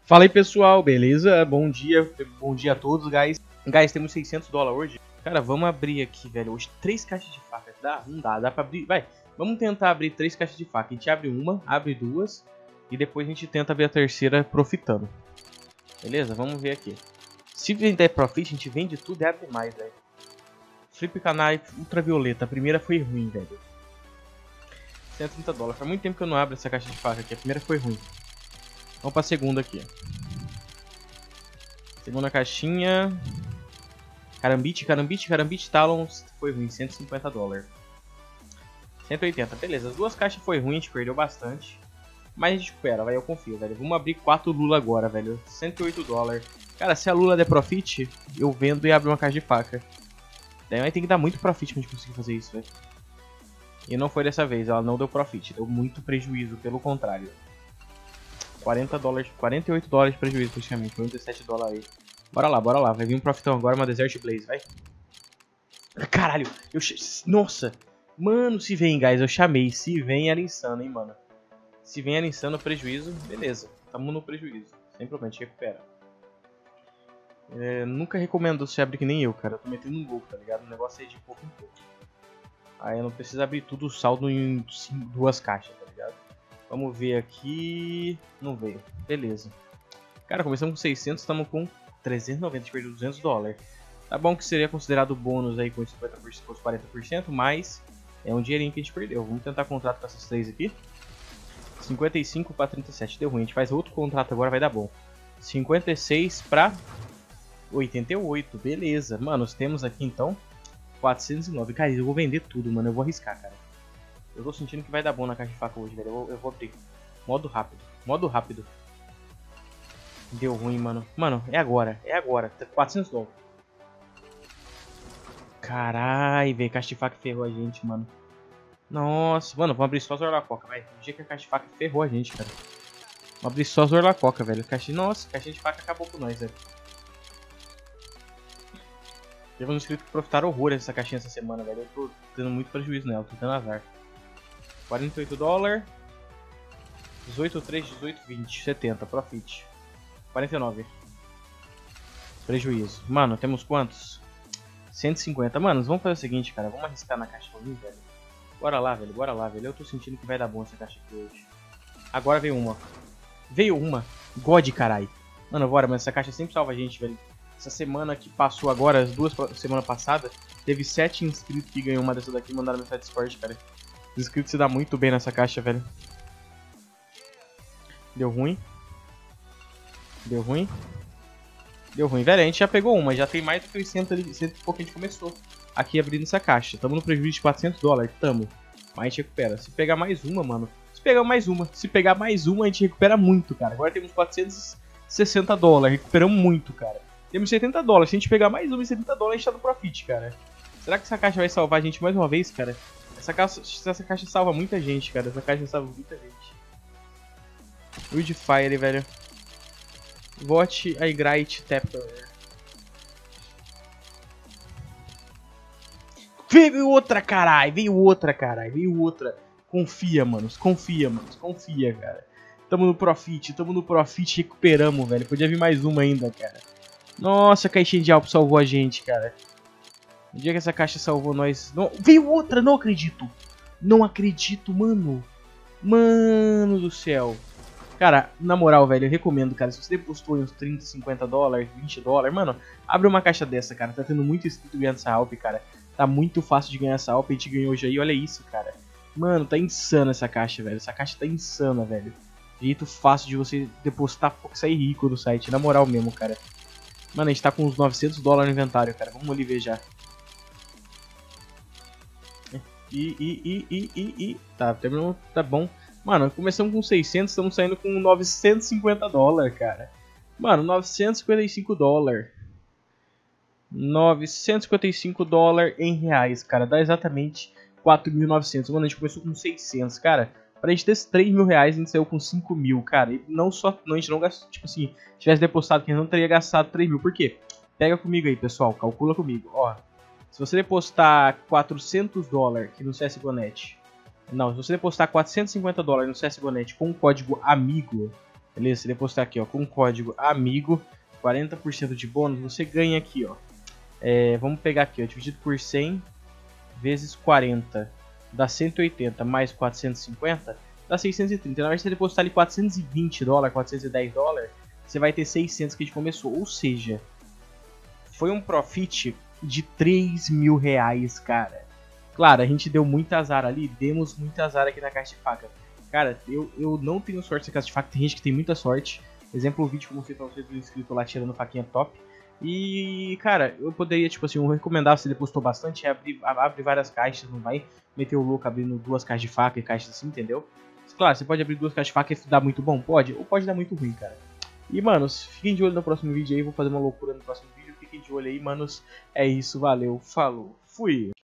Fala aí pessoal, beleza? Bom dia a todos, guys. Guys, temos 600 dólares hoje. Cara, vamos abrir aqui, velho. Hoje 3 caixas de faca. Dá? Não dá, dá pra abrir. Vai, vamos tentar abrir 3 caixas de faca. A gente abre uma, abre duas e depois a gente tenta abrir a terceira profitando. Beleza? Vamos ver aqui. Se vender profit, a gente vende tudo e abre mais, velho. Flip canal ultravioleta. A primeira foi ruim, velho. 130 dólares. Faz muito tempo que eu não abro essa caixa de faca aqui. A primeira foi ruim. Vamos pra segunda aqui. Segunda caixinha. Carambite, Talons. Foi ruim, 150 dólares. 180, beleza. As duas caixas foi ruim, a gente perdeu bastante. Mas a gente recupera, vai, eu confio, velho. Vamos abrir 4 Lula agora, velho. 108 dólares. Cara, se a Lula der profit, eu vendo e abro uma caixa de faca. Daí vai ter que dar muito profit pra gente conseguir fazer isso, velho. E não foi dessa vez, ela não deu profit. Deu muito prejuízo, pelo contrário. 40 dólares, 48 dólares de prejuízo praticamente, 47 dólares aí. Bora lá, vai vir um profitão agora, uma Desert Blaze, vai. Caralho, nossa, mano, se vem, guys, eu chamei, se vem era insano, hein, mano. Se vem era insano, prejuízo, beleza, tamo no prejuízo, sem problema, a gente recupera. Nunca recomendo você abrir que nem eu, cara, eu tô metendo um gol, tá ligado? O negócio é de pouco em pouco. Aí eu não preciso abrir tudo o saldo em 2 caixas, tá ligado? Vamos ver aqui. Não veio. Beleza. Cara, começamos com 600, estamos com 390, perdeu 200 dólares. Tá bom que seria considerado bônus aí com os 50%, com os 40%, mas é um dinheirinho que a gente perdeu. Vamos tentar contrato com essas 3 aqui. 55 para 37, deu ruim. A gente faz outro contrato agora, vai dar bom. 56 para 88, beleza. Mano, nós temos aqui então 409. Cara, eu vou vender tudo, mano. Eu vou arriscar, cara. Eu tô sentindo que vai dar bom na caixa de faca hoje, velho. Eu vou abrir. Modo rápido. Modo rápido. Deu ruim, mano. Mano, é agora. É agora. 400 dólares. Carai, velho. Caixa de faca ferrou a gente, mano. Nossa. Mano, vamos abrir só as Orlacoca, vai. O dia que a caixa de faca ferrou a gente, cara. Vamos abrir só as Orlacoca, velho. Nossa, caixa de faca acabou com nós, velho. Teve uns inscritos que profitaram horrores essa caixinha essa semana, velho. Eu tô tendo muito prejuízo nela. Tô tendo azar. 48 dólares. 18, 3, 18, 20, 70, profit. 49. Prejuízo. Mano, temos quantos? 150. Mano, vamos fazer o seguinte, cara. Vamos arriscar na caixa ruim, velho. Bora lá, velho. Bora lá, velho. Eu tô sentindo que vai dar bom essa caixa aqui hoje. Agora veio uma. Veio uma. God, carai. Mano, bora, mas essa caixa sempre salva a gente, velho. Essa semana que passou agora, as 2 semanas passadas, teve 7 inscritos que ganhou uma dessa daqui e mandaram mensagem de Discord, cara. Os inscritos se dá muito bem nessa caixa, velho. Deu ruim. Deu ruim. Deu ruim, velho. A gente já pegou uma. Já tem mais do que 100 ali, 100 e pouco que a gente começou aqui abrindo essa caixa. Tamo no prejuízo de 400 dólares. Tamo. Mas a gente recupera. Se pegar mais uma, mano. Se pegar mais uma, a gente recupera muito, cara. Agora temos 460 dólares. Recuperamos muito, cara. Temos 70 dólares. Se a gente pegar mais uma e 70 dólares, a gente tá no profit, cara. Será que essa caixa vai salvar a gente mais uma vez, cara? Essa caixa salva muita gente, cara. Essa caixa salva muita gente. Wood Fire, velho. Vote a Igrite Tapper. Veio outra, carai. Veio outra. Confia, manos. Confia, cara. Tamo no profit. Recuperamos, velho. Podia vir mais uma ainda, cara. Nossa, a caixinha de Alpo salvou a gente, cara. O dia que essa caixa salvou nós... Não... Veio outra, não acredito. Não acredito, mano. Mano do céu. Cara, na moral, velho, eu recomendo, cara. Se você depositou uns 30, 50 dólares, 20 dólares, mano, abre uma caixa dessa, cara. Tá tendo muito inscrito ganhando essa Alp, cara. Tá muito fácil de ganhar essa Alp. A gente ganhou hoje aí, olha isso, cara. Mano, tá insana essa caixa, velho. Essa caixa tá insana, velho. Jeito fácil de você depositar e sair rico no site. Na moral mesmo, cara. Mano, a gente tá com uns 900 dólares no inventário, cara. Vamos ali ver já. Tá, terminou, tá bom. Mano, começamos com 600, estamos saindo com 950 dólares, cara. Mano, 955 dólares. 955 dólares em reais, cara. Dá exatamente 4.900. Mano, a gente começou com 600, cara. Pra gente ter esses 3 mil reais, a gente saiu com 5 mil, cara. E não só, não, a gente não gastou, tipo assim, se tivesse depositado, que a gente não teria gastado 3 mil. Por quê? Pega comigo aí, pessoal, calcula comigo. Ó, se você depositar 400 dólares aqui no CSGO.net, não, se você depositar 450 dólares no CSGO.net com o código AMIGO, Beleza? Se depositar aqui, ó, com o código AMIGO, 40% de bônus, você ganha aqui, ó. Vamos pegar aqui, ó, dividido por 100 vezes 40, dá 180 mais 450, dá 630. Na hora que você depositar ali 420 dólares, 410 dólares, você vai ter 600 que a gente começou. Ou seja, foi um profit de 3 mil reais, cara. Claro, a gente deu muito azar ali, demos muito azar aqui na caixa de faca. Cara, eu não tenho sorte na caixa de faca, tem gente que tem muita sorte. Exemplo, o vídeo que eu mostrei pra vocês do inscrito lá tirando faquinha top. E, cara, eu poderia, tipo assim, eu recomendava, se ele postou bastante, abrir várias caixas, não vai meter o louco abrindo 2 caixas de faca e caixas assim, entendeu? Claro, você pode abrir 2 caixas de faca e dar muito bom? Pode, ou pode dar muito ruim, cara. E, manos, fiquem de olho no próximo vídeo aí, vou fazer uma loucura no próximo vídeo, fiquem de olho aí, manos. É isso, valeu, falou, fui!